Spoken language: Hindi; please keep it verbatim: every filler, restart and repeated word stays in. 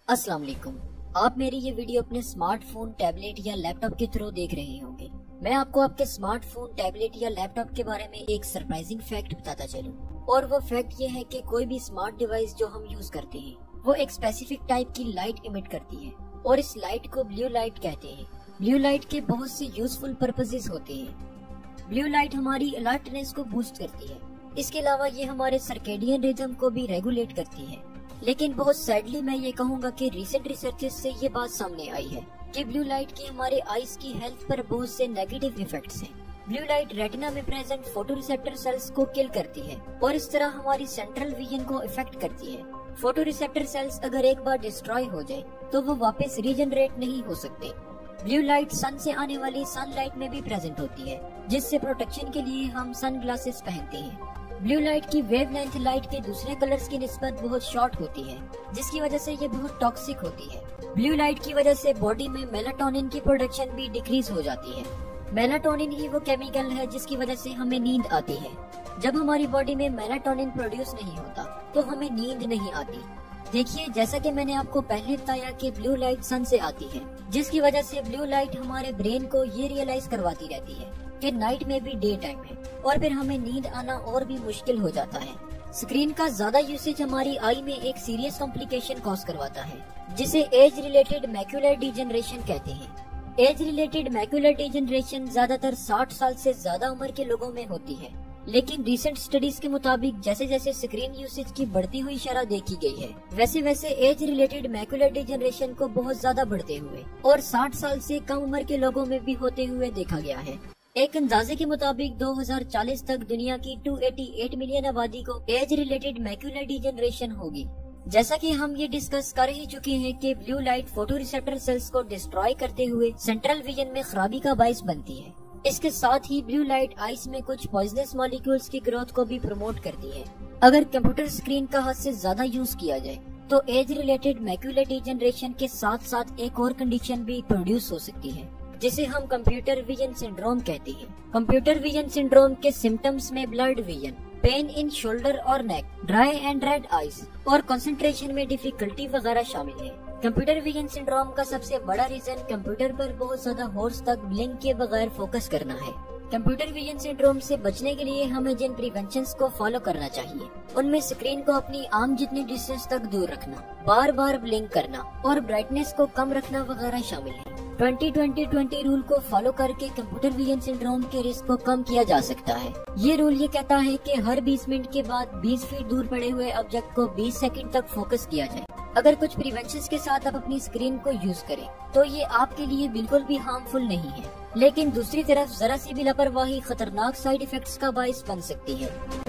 अस्सलाम वालेकुम। आप मेरी ये वीडियो अपने स्मार्टफोन, टैबलेट या लैपटॉप के थ्रू देख रहे होंगे। मैं आपको आपके स्मार्टफोन, टैबलेट या लैपटॉप के बारे में एक सरप्राइजिंग फैक्ट बताता चलूं। और वो फैक्ट ये है कि कोई भी स्मार्ट डिवाइस जो हम यूज करते हैं वो एक स्पेसिफिक टाइप की लाइट इमिट करती है और इस लाइट को ब्लू लाइट कहते हैं। ब्लू लाइट के बहुत से यूजफुल पर्पसेस होते हैं। ब्लू लाइट हमारी अलर्टनेस को बूस्ट करती है। इसके अलावा ये हमारे सर्केडियन रिदम को भी रेगुलेट करती है। लेकिन बहुत सैडली मैं ये कहूँगा कि रिसेंट रिसर्चेस से ये बात सामने आई है कि ब्लू लाइट की हमारे आईज की हेल्थ पर बहुत से नेगेटिव इफेक्ट्स हैं। ब्लू लाइट रेटिना में प्रेजेंट फोटोरिसेप्टर सेल्स को किल करती है और इस तरह हमारी सेंट्रल विजन को इफेक्ट करती है। फोटोरिसेप्टर सेल्स अगर एक बार डिस्ट्रॉय हो जाए तो वो वापस रीजनरेट नहीं हो सकते। ब्लू लाइट सन से आने वाली सनलाइट में भी प्रेजेंट होती है, जिससे प्रोटेक्शन के लिए हम सन ग्लासेस पहनते हैं। ब्लू लाइट की वेवलेंथ लाइट के दूसरे कलर्स की निस्बत बहुत शॉर्ट होती है, जिसकी वजह से ये बहुत टॉक्सिक होती है। ब्लू लाइट की वजह से बॉडी में मेलाटोनिन की प्रोडक्शन भी डिक्रीज हो जाती है। मेलाटोनिन ही वो केमिकल है जिसकी वजह से हमें नींद आती है। जब हमारी बॉडी में मेलाटोनिन प्रोड्यूस नहीं होता तो हमें नींद नहीं आती। देखिए, जैसा कि मैंने आपको पहले बताया कि ब्लू लाइट सन से आती है, जिसकी वजह से ब्लू लाइट हमारे ब्रेन को ये रियलाइज करवाती रहती है कि नाइट में भी डे टाइम है और फिर हमें नींद आना और भी मुश्किल हो जाता है। स्क्रीन का ज्यादा यूसेज हमारी आई में एक सीरियस कॉम्प्लिकेशन कॉज करवाता है, जिसे एज रिलेटेड मैक्यूलर डिजेनरेशन कहते हैं। एज रिलेटेड मैक्यूलर डिजेनरेशन ज्यादातर साठ साल से ज्यादा उम्र के लोगों में होती है, लेकिन रिसेंट स्टडीज के मुताबिक जैसे जैसे स्क्रीन यूसेज की बढ़ती हुई शरह देखी गई है, वैसे वैसे एज रिलेटेड मैक्यूलर डिजेनरेशन को बहुत ज्यादा बढ़ते हुए और साठ साल से कम उम्र के लोगों में भी होते हुए देखा गया है। एक अंदाजे के मुताबिक दो हज़ार चालीस तक दुनिया की दो सौ अट्ठासी मिलियन आबादी को एज रिलेटेड मैक्यूलर डिजेनरेशन होगी। जैसा कि हम ये डिस्कस कर ही चुके हैं कि ब्लू लाइट फोटोरिसेप्टर सेल्स को डिस्ट्रॉय करते हुए सेंट्रल विजन में खराबी का बाइस बनती है। इसके साथ ही ब्लू लाइट आइस में कुछ पॉइजनस मॉलिक्यूल्स की ग्रोथ को भी प्रमोट करती है। अगर कंप्यूटर स्क्रीन का हद से ज्यादा यूज किया जाए तो एज रिलेटेड मैक्यूलर डिजेनरेशन के साथ साथ एक और कंडीशन भी प्रोड्यूस हो सकती है, जिसे हम कंप्यूटर विजन सिंड्रोम कहते हैं। कंप्यूटर विजन सिंड्रोम के सिम्टम्स में blurred vision, pain in shoulder और neck, dry and red eyes और कंसंट्रेशन में डिफिकल्टी वगैरह शामिल है। कंप्यूटर विजन सिंड्रोम का सबसे बड़ा रीजन कंप्यूटर पर बहुत ज्यादा होर्स तक ब्लिंक के बगैर फोकस करना है। कंप्यूटर विजन सिंड्रोम से बचने के लिए हमें जिन प्रिवेंशंस को फॉलो करना चाहिए, उनमें स्क्रीन को अपनी आर्म जितनी डिस्टेंस तक दूर रखना, बार बार ब्लिंक करना और ब्राइटनेस को कम रखना वगैरह शामिल है। ट्वेंटी ट्वेंटी ट्वेंटी रूल को फॉलो करके कंप्यूटर विजन सिंड्रोम के रिस्क को कम किया जा सकता है। ये रूल ये कहता है कि हर बीस मिनट के बाद बीस फीट दूर पड़े हुए ऑब्जेक्ट को बीस सेकंड तक फोकस किया जाए। अगर कुछ प्रिवेंशंस के साथ आप अपनी स्क्रीन को यूज करें तो ये आपके लिए बिल्कुल भी हार्मफुल नहीं है, लेकिन दूसरी तरफ जरा सी भी लापरवाही खतरनाक साइड इफेक्ट्स का बाइस बन सकती है।